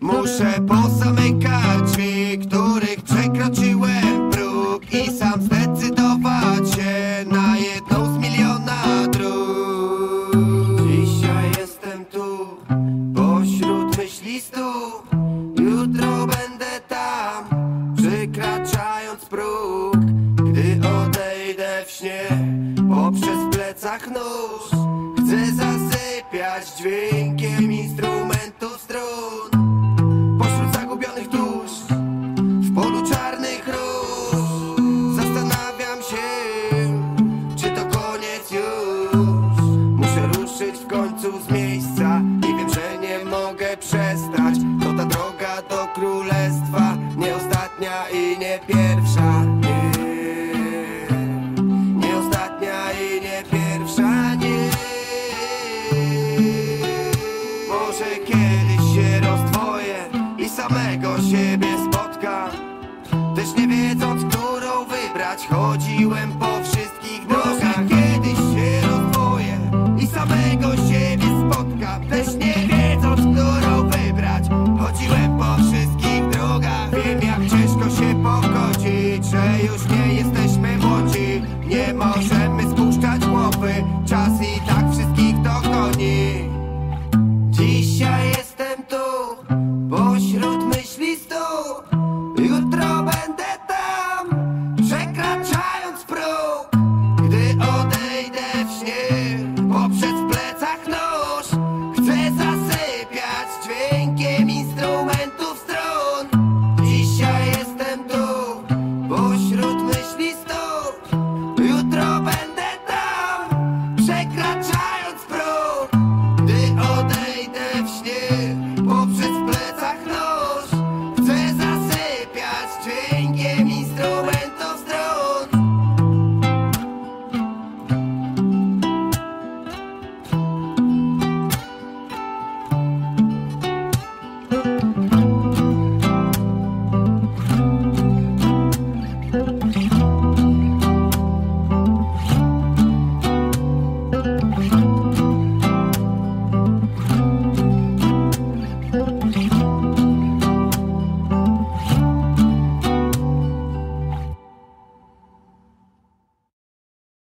Muszę pozamykać drzwi, których przekroczyłem próg, i sam zdecydować się na jedną z miliona dróg. Dzisiaj jestem tu, pośród myśli stu. Jutro będę tam, przekraczając próg. Gdy odejdę w śnie, poprzez plecach nóż, chcę zasypiać dźwiękiem instrumentów strun. Pośród zagubionych dusz, w polu czarnych róż, zastanawiam się, czy to koniec już. Muszę ruszyć w końcu z miejsca i wiem, że nie mogę przestać. To ta droga do królestwa, nie ostatnia i nie pierwsza. Nie ostatnia i nie pierwsza, nie. Może kiedyś się rozdwoję i samego siebie spotkam, też nie wiedząc, którą wybrać, chodziłem po